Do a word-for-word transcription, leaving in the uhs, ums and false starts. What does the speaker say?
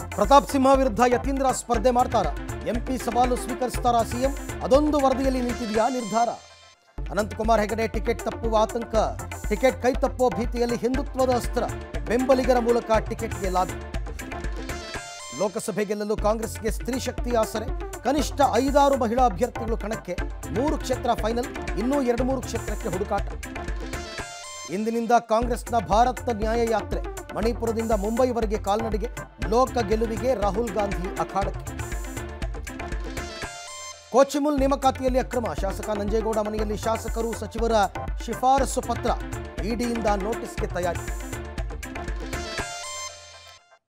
ಪ್ರತಾಪ್ ಸಿಂಹ ವಿರುದ್ಧ ಯತೀಂದ್ರ ಸ್ಪರ್ಧೆ ಮಾಡ್ತಾರ? ಎಂಪಿ ಸವಾಲು ಸ್ವೀಕರಿಸ್ತಾರ ಸಿಎಂ? ಅದೊಂದು ವರದಿಯಲ್ಲಿ ನಿಂತಿದೆಯಾ ನಿರ್ಧಾರ? ಅನಂತಕುಮಾರ್ ಹೆಗಡೆ ಟಿಕೆಟ್ ತಪ್ಪುವ ಆತಂಕ, ಟಿಕೆಟ್ ಕೈ ತಪ್ಪೋ ಭೀತಿಯಲ್ಲಿ ಹಿಂದುತ್ವದ ಅಸ್ತ್ರ, ಬೆಂಬಲಿಗರ ಮೂಲಕ ಟಿಕೆಟ್ಗೆ ಲಾಬಿ. ಲೋಕಸಭೆ ಗೆಲ್ಲಲು ಕಾಂಗ್ರೆಸ್ಗೆ ಸ್ತ್ರೀ ಶಕ್ತಿ ಆಸರೆ, ಕನಿಷ್ಠ ಐದಾರು ಮಹಿಳಾ ಅಭ್ಯರ್ಥಿಗಳು ಕಣಕ್ಕೆ, ಮೂರು ಕ್ಷೇತ್ರ ಫೈನಲ್, ಇನ್ನೂ ಎರಡು ಮೂರು ಕ್ಷೇತ್ರಕ್ಕೆ ಹುಡುಕಾಟ. ಇಂದಿನಿಂದ ಕಾಂಗ್ರೆಸ್ನ ಭಾರತ ನ್ಯಾಯ ಯಾತ್ರೆ, ಮಣಿಪುರದಿಂದ ಮುಂಬೈವರೆಗೆ ಕಾಲ್ನಡಿಗೆ, ಲೋಕ ಗೆಲುವಿಗೆ ರಾಹುಲ್ ಗಾಂಧಿ ಅಖಾಡಕ್ಕೆ. ಕೋಚಿಮುಲ್ ನೇಮಕಾತಿಯಲ್ಲಿ ಅಕ್ರಮ, ಶಾಸಕ ನಂಜೇಗೌಡ ಮನೆಯಲ್ಲಿ ಶಾಸಕರು ಸಚಿವರ ಶಿಫಾರಸು ಪತ್ರ, ಇಡಿಯಿಂದ ನೋಟಿಸ್ಗೆ ತಯಾರಿ.